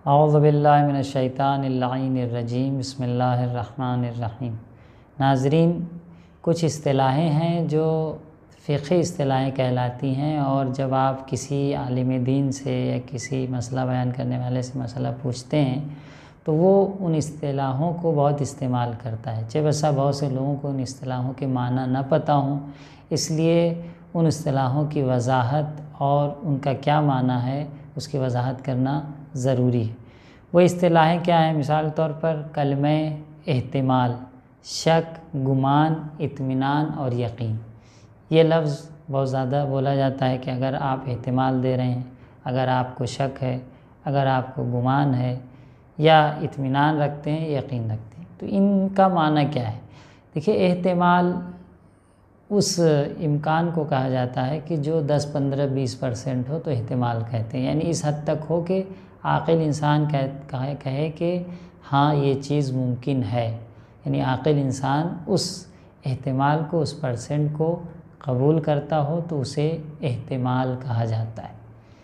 اعوذ باللہ من الشیطان اللعین الرجیم بسم اللہ الرحمن الرحیم۔ ناظرین، کچھ اصطلاحیں ہیں جو فقہی اصطلاحیں کہلاتی ہیں، اور جب آپ کسی عالم دین سے یا کسی مسئلہ بیان کرنے والے سے مسئلہ پوچھتے ہیں تو وہ ان اصطلاحوں کو بہت استعمال کرتا ہے۔ چہ بسا بہت سے لوگوں کو ان اصطلاحوں کے معنی نہ پتہ ہوں، اس لیے ان اصطلاحوں کی وضاحت اور ان کا کیا معنی ہے اس کی وضاحت کرنا ضروری ہے۔ وہ اصطلاحیں کیا ہیں؟ مثال کے طور پر کلمہ احتمال، شک، گمان، اطمینان اور یقین۔ یہ لفظ بہت زیادہ بولا جاتا ہے کہ اگر آپ احتمال دے رہے ہیں، اگر آپ کو شک ہے، اگر آپ کو گمان ہے یا اطمینان رکھتے ہیں، یقین رکھتے ہیں، تو ان کا معنی کیا ہے؟ دیکھیے، احتمال اس امکان کو کہا جاتا ہے کہ جو 10، 15، 20% ہو تو احتمال کہتے ہیں، یعنی اس حد تک ہو کہ عاقل انسان کہے کہ ہاں یہ چیز ممکن ہے، یعنی عاقل انسان اس احتمال کو، اس پرسنٹ کو قبول کرتا ہو تو اسے احتمال کہا جاتا ہے۔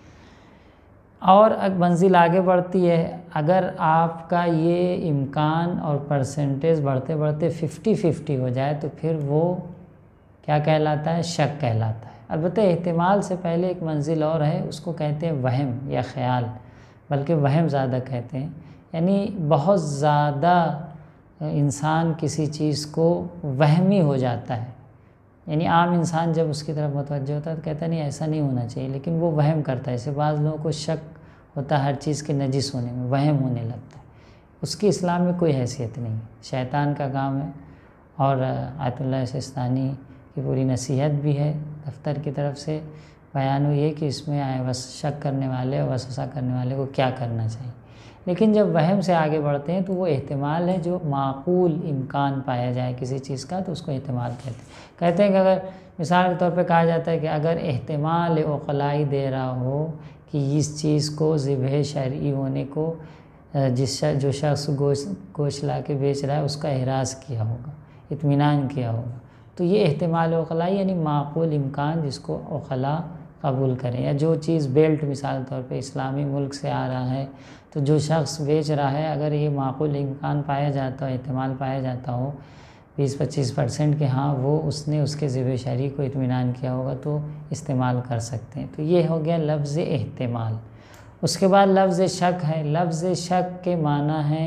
اور منزل آگے بڑھتی ہے، اگر آپ کا یہ امکان اور پرسنٹیج بڑھتے بڑھتے 50-50 ہو جائے تو پھر وہ کیا کہلاتا ہے؟ شک کہلاتا ہے۔ البتہ احتمال سے پہلے ایک منزل اور ہے، اس کو کہتے ہیں وہم یا خیال، بلکہ وہم زیادہ کہتے ہیں، یعنی بہت زیادہ انسان کسی چیز کو وہمی ہو جاتا ہے، یعنی عام انسان جب اس کی طرف متوجہ ہوتا ہے تو کہتا ہے نہیں ایسا نہیں ہونا چاہیے، لیکن وہ وہم کرتا ہے۔ اسے بعض لوگوں کو شک ہوتا ہے ہر چیز کے نجس ہونے میں، وہم ہونے لگتا ہے، اس کی اسلام میں کوئی حیثیت نہیں، شیطان کا کام ہے۔ اور آیت اللہ سستانی کی پوری نصیحت بھی ہے دفتر کی طرف سے، بیان ہوئی ہے کہ اس میں شک کرنے والے اور وسوسہ کرنے والے کو کیا کرنا چاہیے۔ لیکن جب وہم سے آگے بڑھتے ہیں تو وہ احتمال ہے جو معقول امکان پایا جائے کسی چیز کا، تو اس کو احتمال کہتے ہیں کہ اگر مثال کے طور پہ کہا جاتا ہے کہ اگر احتمال عقلائی دے رہا ہو کہ اس چیز کو ذبح شرعی ہونے کو جو شخص گوشت لا کے بیچ رہا ہے اس کا احراز کیا ہوگا، اطمینان کیا ہوگا، تو یہ احتمال عقلائی یعنی معقول امکان جس کو عقلاء قبول کریں۔ یا جو چیز بیلٹ مثال طور پہ اسلامی ملک سے آ رہا ہے تو جو شخص بیچ رہا ہے اگر یہ معقول امکان پایا جاتا ہو، احتمال پایا جاتا ہو 20-25% کہ ہاں وہ اس نے اس کے ذبح شرعی کو اطمینان کیا ہوگا تو استعمال کر سکتے ہیں۔ تو یہ ہو گیا لفظ احتمال۔ اس کے بعد لفظ شک ہے۔ لفظ شک کے معنی ہیں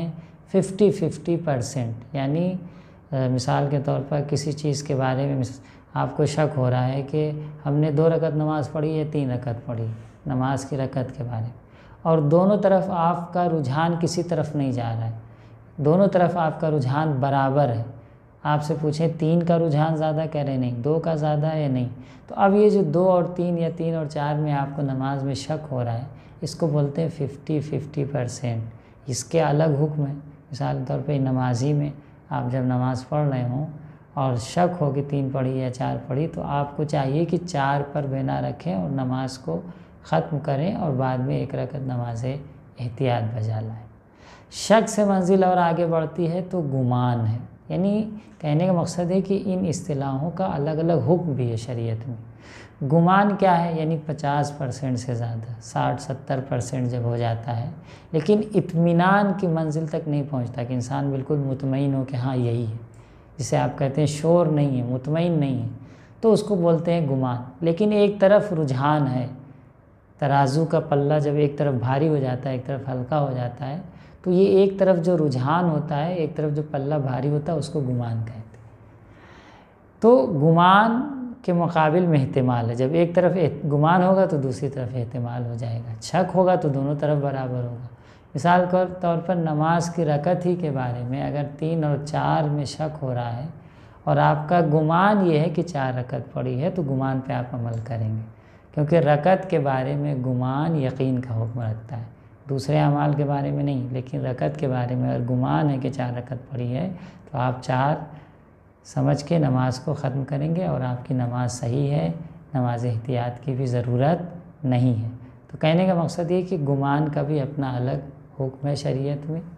50-50%، یعنی مثال کے طور پر کسی چیز کے بارے میں آپ کو شک ہو رہا ہے کہ ہم نے 2 رکعت نماز پڑھی ہے، 3 رکعت پڑھی، نماز کی رکعت کے بارے میں، اور دونوں طرف آپ کا رجحان کسی طرف نہیں جا رہا ہے، دونوں طرف آپ کا رجحان برابر ہے۔ آپ سے پوچھیں 3 کا رجحان زیادہ، کہہ رہے نہیں، 2 کا زیادہ ہے یا نہیں، تو اب یہ جو 2 اور 3 یا 3 اور 4 میں آپ کو نماز میں شک ہو رہا ہے، اس کو بولتے ہیں 50-50%۔ اس کے الگ حکم ہے۔ مثال کے طور پہ نمازی میں آپ جب نماز پڑھ رہے ہوں اور شک ہو کہ 3 پڑھی یا 4 پڑھی تو آپ کو چاہیے کہ 4 پر بنا رکھیں اور نماز کو ختم کریں اور بعد میں 1 رکعت نماز احتیاط بجا لائیں۔ شک سے منزل اور آگے بڑھتی ہے تو گمان ہے، یعنی کہنے کا مقصد ہے کہ ان اصطلاحوں کا الگ الگ حکم بھی ہے شریعت میں۔ گمان کیا ہے؟ یعنی 50% سے زیادہ، 60-70% جب ہو جاتا ہے، لیکن اطمینان کی منزل تک نہیں پہنچتا کہ انسان بالکل مطمئن ہو کہ ہاں یہی ہے، جسے آپ کہتے ہیں شور نہیں ہے، مطمئن نہیں ہے، تو اس کو بولتے ہیں گمان۔ لیکن ایک طرف رجحان ہے، ترازو کا پلہ جب ایک طرف بھاری ہو جاتا ہے ایک طرف ہلکا ہو جاتا ہے تو یہ ایک طرف جو رجحان ہوتا ہے، ایک طرف جو پلہ بھاری ہوتا ہے اس کو گمان کہتے ہیں۔ تو گمان کے مقابل میں احتمال ہے، جب ایک طرف گمان ہوگا تو دوسری طرف احتمال ہو جائے گا، شک ہوگا تو دونوں طرف برابر ہوگا۔ مثال کے طور پر نماز کی رکعت ہی کے بارے میں اگر 3 اور 4 میں شک ہو رہا ہے اور آپ کا گمان یہ ہے کہ 4 رکعت پڑھی ہے تو گمان پہ آپ عمل کریں گے، کیونکہ رکعت کے بارے میں گمان یقین کا حکم رکھتا ہے، دوسرے اعمال کے بارے میں نہیں، لیکن رکعت کے بارے میں اگر گمان ہے کہ 4 رکعت پڑھی ہے تو آپ 4 سمجھ کے نماز کو ختم کریں گے اور آپ کی نماز صحیح ہے، نماز احتیاط کی بھی ضرورت نہیں ہے۔ تو کہنے کا مقصد یہ کہ گمان کا بھی اپنا الگ حکم ہے شریعت میں۔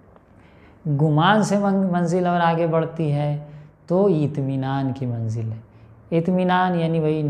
گمان سے منزل اور آگے بڑھتی ہے تو اطمینان کی منزل ہے۔ اطمینان یعنی وہی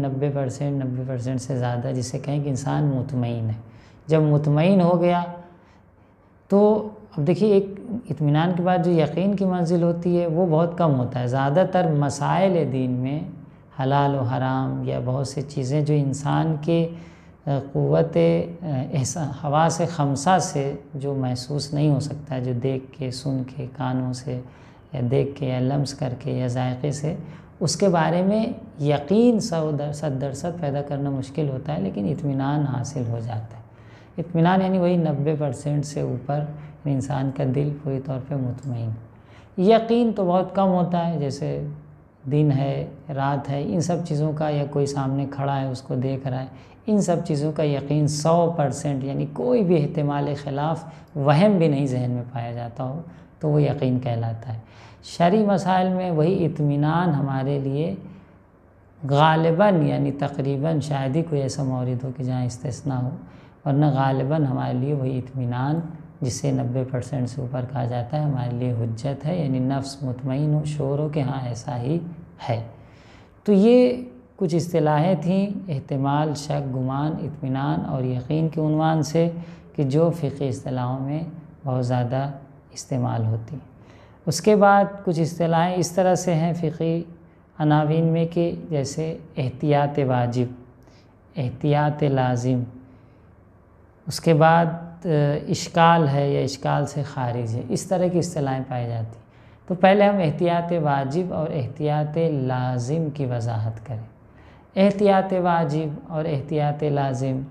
90% سے زیادہ، جسے کہیں کہ انسان مطمئن ہے۔ جب مطمئن ہو گیا تو اب دیکھیے ایک اطمینان کے بعد جو یقین کی منزل ہوتی ہے وہ بہت کم ہوتا ہے. زیادہ تر مسائل دین میں حلال و حرام یا بہت سی چیزیں جو انسان کے قوت حواس خمسہ سے جو محسوس نہیں ہو سکتا ہے، جو دیکھ کے، سن کے، کانوں سے یا دیکھ کے یا لمس کر کے یا ذائقے سے، اس کے بارے میں یقین 100% پیدا کرنا مشکل ہوتا ہے، لیکن اطمینان حاصل ہو جاتا ہے. اطمینان یعنی وہی 90% سے اوپر انسان کا دل پوری طور پہ مطمئن. یقین تو بہت کم ہوتا ہے، جیسے دن ہے، رات ہے، ان سب چیزوں کا، یا کوئی سامنے کھڑا ہے اس کو دیکھ رہا ہے، ان سب چیزوں کا یقین 100%، یعنی کوئی بھی احتمال خلاف وہم بھی نہیں ذہن میں پایا جاتا ہو تو وہ یقین کہلاتا ہے. شرعی مسائل میں وہی اطمینان ہمارے لیے غالباً، یعنی تقریباً، شاید ہی کوئی ایسا مورد ہو کہ جہاں استثناء ہو، ورنہ غالباً ہمارے لیے وہی اطمینان جسے 90% سے اوپر کہا جاتا ہے ہمارے لیے حجت ہے، یعنی نفس مطمئن ہو، شعور ہو کہ ہاں ایسا ہی ہے. تو یہ کچھ اصطلاحیں تھیں احتمال، شک، گمان، اطمینان اور یقین کے عنوان سے، کہ جو فقہی اصطلاحوں میں بہت زیادہ استعمال ہوتی. اس کے بعد کچھ اصطلاحیں اس طرح سے ہیں فقہی عناوین میں کہ جیسے احتیاط واجب، احتیاط لازم، اس کے بعد اشکال ہے یا اشکال سے خارج ہے، اس طرح کی اصطلاحیں پائی جاتی. تو پہلے ہم احتیاط واجب اور احتیاط لازم کی وضاحت کریں. احتیاط واجب اور احتیاط لازم،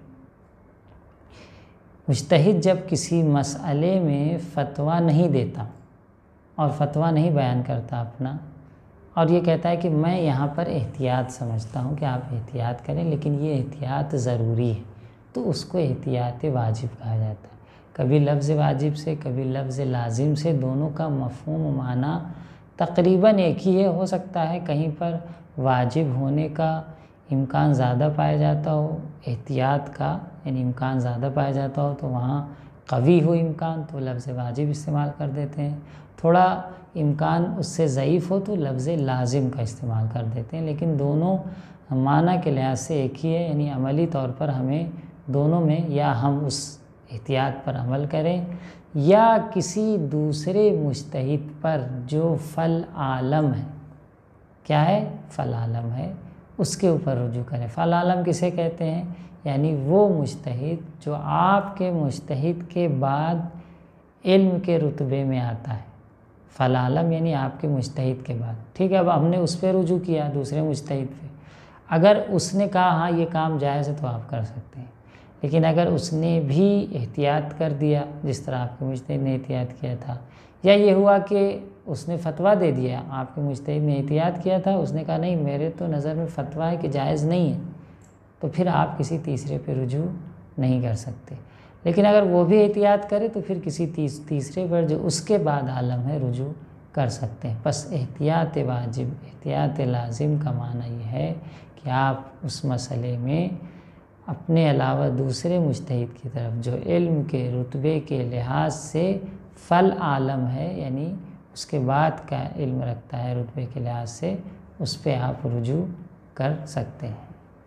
مجتہد جب کسی مسئلے میں فتویٰ نہیں دیتا اور فتویٰ نہیں بیان کرتا اپنا، اور یہ کہتا ہے کہ میں یہاں پر احتیاط سمجھتا ہوں کہ آپ احتیاط کریں، لیکن یہ احتیاط ضروری ہے، تو اس کو احتیاط واجب کہا جاتا ہے. کبھی لفظ واجب سے، کبھی لفظ لازم سے، دونوں کا مفہوم و معنی تقریباً ایک ہی ہے. ہو سکتا ہے کہیں پر واجب ہونے کا امکان زیادہ پایا جاتا ہو، احتیاط کا یعنی امکان زیادہ پایا جاتا ہو، تو وہاں قوی ہو امکان تو لفظ واجب استعمال کر دیتے ہیں. تھوڑا امکان اس سے ضعیف ہو تو لفظ لازم کا استعمال کر دیتے ہیں، لیکن دونوں معنی کے لحاظ سے ایک ہی ہے. یعنی عملی طور پر ہمیں دونوں میں یا ہم اس احتیاط پر عمل کریں یا کسی دوسرے مجتہد پر جو فل عالم ہے، کیا ہے؟ فل عالم ہے، اس کے اوپر رجوع کریں. فل عالم کسے کہتے ہیں؟ یعنی وہ مجتہد جو آپ کے مجتہد کے بعد علم کے رتبے میں آتا ہے. فل عالم یعنی آپ کے مجتہد کے بعد. ٹھیک ہے، اب ہم نے اس پہ رجوع کیا، دوسرے مجتہد پہ. اگر اس نے کہا ہاں یہ کام جائز ہے تو آپ کر سکتے ہیں، لیکن اگر اس نے بھی احتیاط کر دیا جس طرح آپ کے مجتہد نے احتیاط کیا تھا، یا یہ ہوا کہ اس نے فتویٰ دے دیا، آپ کے مجتہد نے احتیاط کیا تھا، اس نے کہا نہیں میرے تو نظر میں فتویٰ ہے کہ جائز نہیں ہے، تو پھر آپ کسی تیسرے پہ رجوع نہیں کر سکتے. لیکن اگر وہ بھی احتیاط کرے تو پھر کسی تیسرے پر جو اس کے بعد عالم ہے رجوع کر سکتے ہیں. بس احتیاط واجب، احتیاط لازم کا معنی یہ ہے کہ آپ اس مسئلے میں اپنے علاوہ دوسرے مجتہد کی طرف جو علم کے رتبے کے لحاظ سے فل عالم ہے، یعنی اس کے بعد کا علم رکھتا ہے رتبے کے لحاظ سے، اس پہ آپ رجوع کر سکتے ہیں.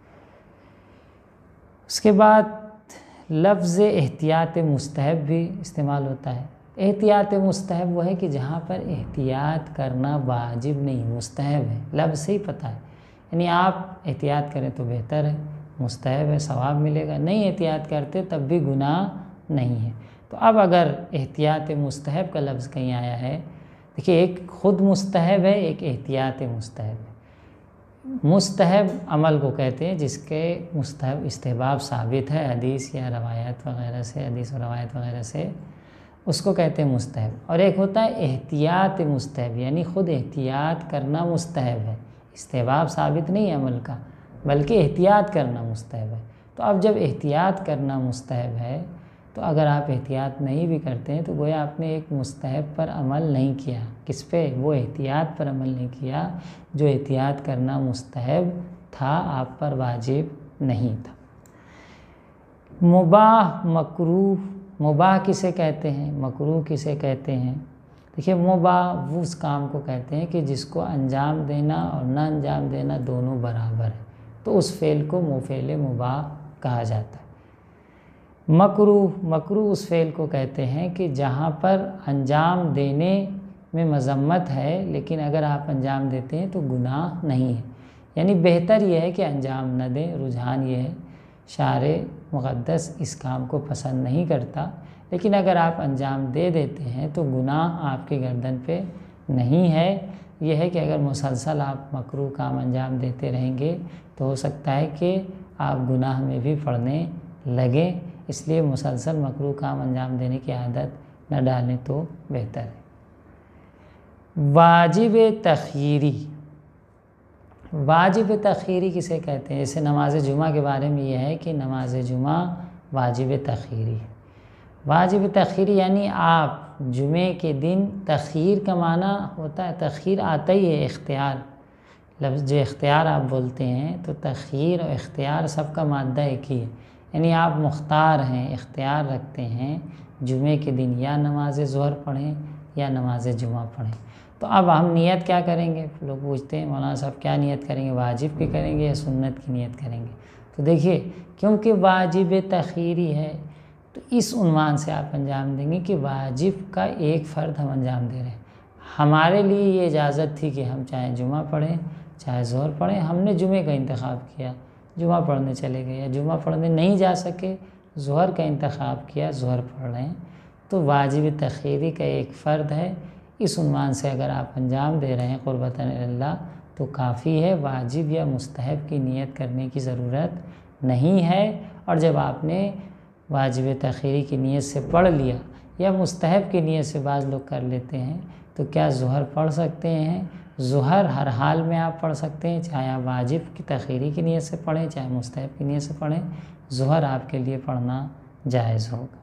اس کے بعد لفظ احتیاط مستحب بھی استعمال ہوتا ہے. احتیاط مستحب وہ ہے کہ جہاں پر احتیاط کرنا واجب نہیں، مستحب ہے. لفظ سے ہی پتہ ہے، یعنی آپ احتیاط کریں تو بہتر ہے، مستحب ہے، ثواب ملے گا. نہیں احتیاط کرتے تب بھی گناہ نہیں ہے. تو اب اگر احتیاط مستحب کا لفظ کہیں آیا ہے، دیکھیے ایک خود مستحب ہے، ایک احتیاط مستحب ہے. مستحب عمل کو کہتے ہیں جس کے مستحب استحباب ثابت ہے حدیث یا روایات وغیرہ سے، حدیث و روایت وغیرہ سے، اس کو کہتے ہیں مستحب. اور ایک ہوتا ہے احتیاط مستحب، یعنی خود احتیاط کرنا مستحب ہے، استحباب ثابت نہیں ہے عمل کا بلکہ احتیاط کرنا مستحب ہے. تو اب جب احتیاط کرنا مستحب ہے تو اگر آپ احتیاط نہیں بھی کرتے ہیں تو گویا آپ نے ایک مستحب پر عمل نہیں کیا. کس پہ؟ وہ احتیاط پر عمل نہیں کیا جو احتیاط کرنا مستحب تھا، آپ پر واجب نہیں تھا. مباح، مکروہ. مباح کسے کہتے ہیں؟ مکروہ کسے کہتے ہیں؟ دیکھیے مباح وہ اس کام کو کہتے ہیں کہ جس کو انجام دینا اور نہ انجام دینا دونوں برابر ہے، تو اس فعل کو فعل مباح کہا جاتا ہے. مکروہ اس فعل کو کہتے ہیں کہ جہاں پر انجام دینے میں مذمت ہے لیکن اگر آپ انجام دیتے ہیں تو گناہ نہیں ہے، یعنی بہتر یہ ہے کہ انجام نہ دیں۔ رجحان یہ ہے، شارع مقدس اس کام کو پسند نہیں کرتا، لیکن اگر آپ انجام دے دیتے ہیں تو گناہ آپ کی گردن پہ نہیں ہے۔ یہ ہے کہ اگر مسلسل آپ مکروہ کام انجام دیتے رہیں گے تو ہو سکتا ہے کہ آپ گناہ میں بھی پڑنے لگیں، اس لیے مسلسل مکروہ کام انجام دینے کی عادت نہ ڈالیں تو بہتر ہے۔ واجب تخییری، واجب تخییری کسے کہتے ہیں؟ جیسے نماز جمعہ کے بارے میں یہ ہے کہ نماز جمعہ واجب تخییری ہے۔ واجب تخییری یعنی آپ جمعے کے دن، تخییر کا معنی ہوتا ہے، تخییر آتا ہی ہے اختیار، لفظ جو اختیار آپ بولتے ہیں تو تخییر اور اختیار سب کا مادہ ایک ہی ہے، یعنی آپ مختار ہیں، اختیار رکھتے ہیں جمعے کے دن یا نماز ظہر پڑھیں یا نماز جمعہ پڑھیں۔ تو اب ہم نیت کیا کریں گے؟ لوگ پوچھتے ہیں مولانا صاحب کیا نیت کریں گے، واجب کی کریں گے یا سنت کی نیت کریں گے؟ تو دیکھیے، کیونکہ واجب تخییری ہے تو اس عنوان سے آپ انجام دیں گے کہ واجب کا ایک فرض ہم انجام دے رہے ہیں۔ ہمارے لیے یہ اجازت تھی کہ ہم چاہے جمعہ پڑھیں چاہے ظہر پڑھیں، ہم نے جمعے کا انتخاب کیا، جمعہ پڑھنے چلے گئے، یا جمعہ پڑھنے نہیں جا سکے، ظہر کا انتخاب کیا، ظہر پڑھ رہے ہیں، تو واجب تخییری کا ایک فرض ہے۔ اس عنوان سے اگر آپ انجام دے رہے ہیں قربتاً اللہ تو کافی ہے، واجب یا مستحب کی نیت کرنے کی ضرورت نہیں ہے۔ اور جب آپ نے واجب تخییری کی نیت سے پڑھ لیا یا مستحب کی نیت سے بعض لوگ کر لیتے ہیں تو کیا ظہر پڑھ سکتے ہیں؟ ظہر ہر حال میں آپ پڑھ سکتے ہیں، چاہے آپ واجب کی تخییری کی نیت سے پڑھیں چاہے مستحب کی نیت سے پڑھیں، ظہر آپ کے لیے پڑھنا جائز ہوگا۔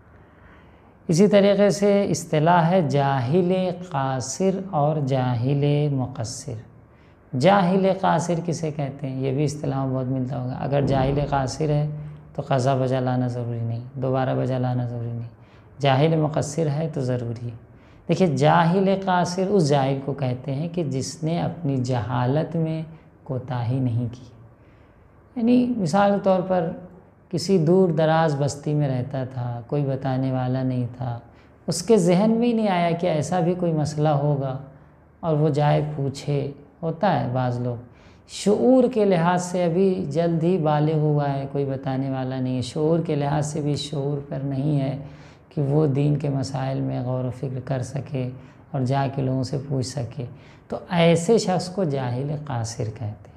اسی طریقے سے اصطلاح ہے جاہل قاصر اور جاہل مقصر۔ جاہل قاصر کسے کہتے ہیں؟ یہ بھی اصطلاح بہت ملتا ہوگا۔ اگر جاہل قاصر ہے تو قضا بجا لانا ضروری نہیں، دوبارہ بجا لانا ضروری نہیں۔ جاہل مقصر ہے تو ضروری ہے۔ دیکھیے، جاہل قاصر اس جاہل کو کہتے ہیں کہ جس نے اپنی جہالت میں کوتاہی نہیں کی، یعنی مثال کے طور پر کسی دور دراز بستی میں رہتا تھا، کوئی بتانے والا نہیں تھا، اس کے ذہن میں ہی نہیں آیا کہ ایسا بھی کوئی مسئلہ ہوگا اور وہ جائے پوچھے۔ ہوتا ہے بعض لوگ شعور کے لحاظ سے ابھی جلد ہی بالغ ہوا ہے، کوئی بتانے والا نہیں ہے، شعور کے لحاظ سے بھی شعور پر نہیں ہے کہ وہ دین کے مسائل میں غور و فکر کر سکے اور جا کے لوگوں سے پوچھ سکے، تو ایسے شخص کو جاہل قاصر کہتے ہیں۔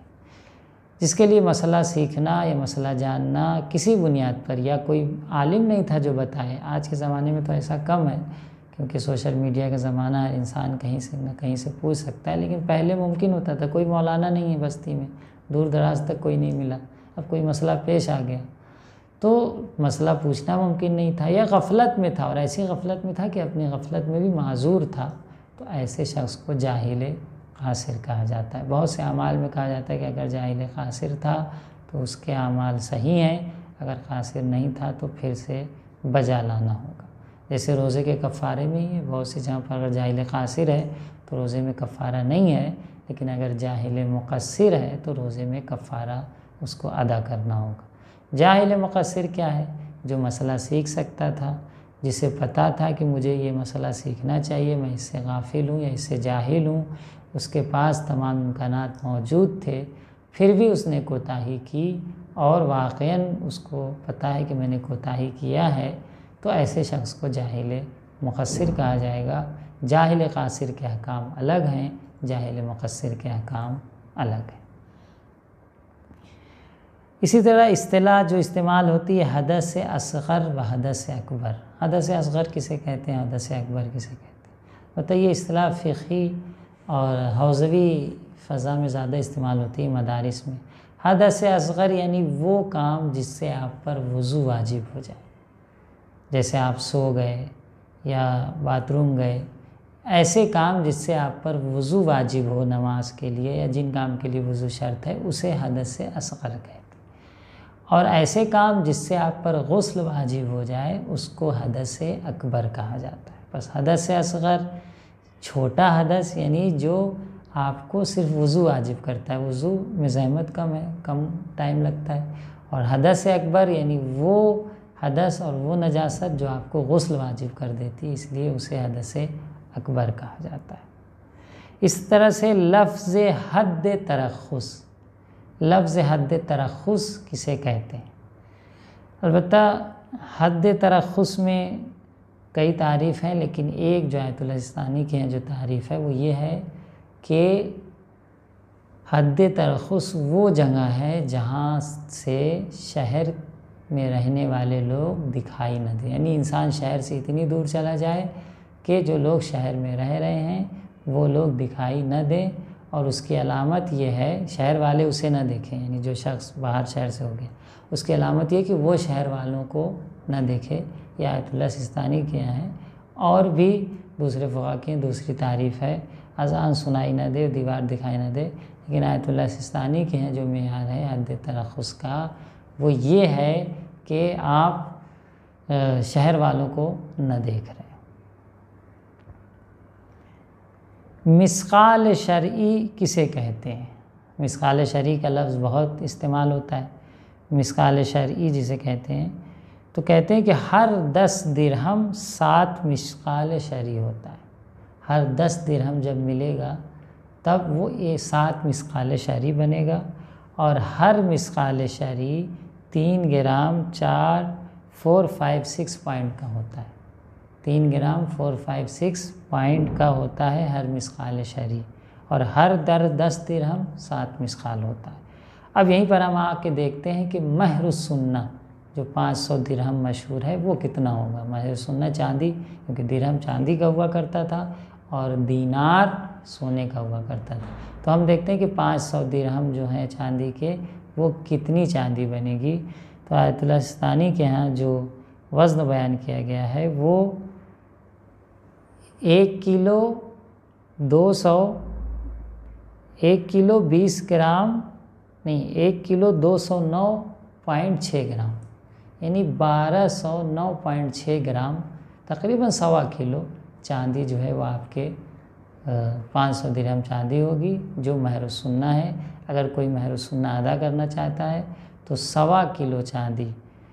جس کے لیے مسئلہ سیکھنا یا مسئلہ جاننا کسی بنیاد پر، یا کوئی عالم نہیں تھا جو بتائے۔ آج کے زمانے میں تو ایسا کم ہے کیونکہ سوشل میڈیا کا زمانہ ہے، انسان کہیں سے نہ کہیں سے پوچھ سکتا ہے، لیکن پہلے ممکن ہوتا تھا، کوئی مولانا نہیں ہے بستی میں، دور دراز تک کوئی نہیں ملا، اب کوئی مسئلہ پیش آ گیا تو مسئلہ پوچھنا ممکن نہیں تھا، یا غفلت میں تھا، اور ایسی غفلت میں تھا کہ اپنی غفلت میں بھی معذور تھا، تو ایسے شخص کو جاہل قاصر کہا جاتا ہے۔ بہت سے اعمال میں کہا جاتا ہے کہ اگر جاہل قاصر تھا تو اس کے اعمال صحیح ہیں، اگر قاصر نہیں تھا تو پھر سے بجا لانا ہوگا۔ جیسے روزے کے کفارے میں ہی ہے، بہت سے جہاں پر اگر جاہل قاصر ہے تو روزے میں کفارہ نہیں ہے، لیکن اگر جاہل مقصر ہے تو روزے میں کفارہ اس کو ادا کرنا ہوگا۔ جاہل مقصر کیا ہے؟ جو مسئلہ سیکھ سکتا تھا، جسے پتہ تھا کہ مجھے یہ مسئلہ سیکھنا چاہیے، میں اس سے غافل ہوں یا اس سے جاہل ہوں، اس کے پاس تمام امکانات موجود تھے، پھر بھی اس نے کوتاہی کی اور واقعاً اس کو پتہ ہے کہ میں نے کوتاہی کیا ہے، تو ایسے شخص کو جاہل مقصر کہا جائے گا۔ جاہل قاصر کے احکام الگ ہیں، جاہل مقصر کے احکام الگ ہیں۔ اسی طرح اصطلاح جو استعمال ہوتی ہے حدث اصغر و حدث اکبر۔ حدث اصغر کسے کہتے ہیں، حدث اکبر کسے کہتے ہیں؟ بتائیے، اصطلاح فقہی اور حوزوی فضا میں زیادہ استعمال ہوتی ہے، مدارس میں۔ حدث اصغر یعنی وہ کام جس سے آپ پر وضو واجب ہو جائے، جیسے آپ سو گئے یا باتھ روم گئے، ایسے کام جس سے آپ پر وضو واجب ہو نماز کے لیے، یا جن کام کے لیے وضو شرط ہے، اسے حدث اصغر کہتے ہیں۔ اور ایسے کام جس سے آپ پر غسل واجب ہو جائے اس کو حدث اکبر کہا جاتا ہے۔ بس حدث اصغر چھوٹا حدث یعنی جو آپ کو صرف وضو واجب کرتا ہے، وضو میں زحمت کم ہے، کم ٹائم لگتا ہے، اور حدث اکبر یعنی وہ حدث اور وہ نجاست جو آپ کو غسل واجب کر دیتی، اس لیے اسے حدث اکبر کہا جاتا ہے۔ اس طرح سے لفظ حد ترخص، لفظ حد ترخص کسے کہتے ہیں؟ البتہ حد ترخص میں کئی تعریف ہیں، لیکن ایک جو آیت اللہ سستانی کے ہیں جو تعریف ہے وہ یہ ہے کہ حد ترخص وہ جگہ ہے جہاں سے شہر میں رہنے والے لوگ دکھائی نہ دیں، یعنی انسان شہر سے اتنی دور چلا جائے کہ جو لوگ شہر میں رہ رہے ہیں وہ لوگ دکھائی نہ دیں، اور اس کی علامت یہ ہے شہر والے اسے نہ دیکھیں، یعنی جو شخص باہر شہر سے ہو گیا اس کی علامت یہ کہ وہ شہر والوں کو نہ دیکھے۔ یہ آیت اللہ سستانی کے یہاں ہے، اور بھی دوسرے فقہا کی دوسری تعریف ہے، اذان سنائی نہ دے، دیوار دکھائی نہ دے، لیکن آیت اللہ سستانی کے ہیں جو معیار ہے حد ترخص کا وہ یہ ہے کہ آپ شہر والوں کو نہ دیکھ رہے۔ مسقال شرعی کسے کہتے ہیں؟ مسقال شرعی کا لفظ بہت استعمال ہوتا ہے۔ مسقال شرعی جسے کہتے ہیں تو کہتے ہیں کہ ہر 10 درہم 7 مسقال شرعی ہوتا ہے۔ ہر 10 درہم جب ملے گا تب وہ 7 مسقال شرعی بنے گا، اور ہر مسقال شرعی 3 گرام 456 پوائنٹ کا ہوتا ہے۔ 3 گرام 456 پوائنٹ کا ہوتا ہے ہر مسقال شرعی، اور ہر 10 درہم 7 مسقال ہوتا ہے۔ اب یہیں پر ہم آ کے دیکھتے ہیں کہ مہر السنہ جو 500 درہم مشہور ہے وہ کتنا ہوگا۔ مہر السنہ چاندی، کیونکہ درہم چاندی کا ہوا کرتا تھا اور دینار سونے کا ہوا کرتا تھا، تو ہم دیکھتے ہیں کہ 500 درہم جو ہیں چاندی کے وہ کتنی چاندی بنے گی۔ تو آیت اللہ سستانی کے ہاں جو وزن بیان کیا گیا ہے وہ 1 کلو 20 گرام نہیں، 1 کلو 209.6 گرام، یعنی 1209.6 گرام، تقریباً 1.25 کلو چاندی جو ہے وہ آپ کے 500 درہم چاندی ہوگی جو مہر السنہ ہے۔ اگر کوئی مہر السنہ ادا کرنا چاہتا ہے تو 1.25 کلو چاندی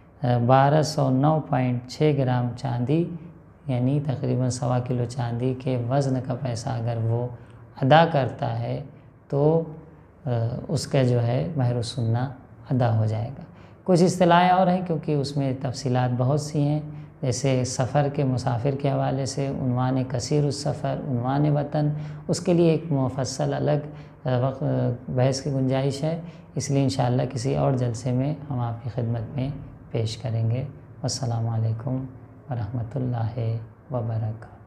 1209.6 گرام چاندی، یعنی تقریباً 1.25 کلو چاندی کے وزن کا پیسہ اگر وہ ادا کرتا ہے تو اس کا جو ہے مہر السنہ ادا ہو جائے گا۔ کچھ اصطلاحیں اور ہیں کیونکہ اس میں تفصیلات بہت سی ہیں، جیسے سفر کے مسافر کے حوالے سے عنوان کثیر السفر، عنوان وطن، اس کے لیے ایک مفصل الگ بحث کی گنجائش ہے، اس لیے انشاءاللہ کسی اور جلسے میں ہم آپ کی خدمت میں پیش کریں گے۔ السلام علیکم ورحمۃ اللہ وبرکاتہ۔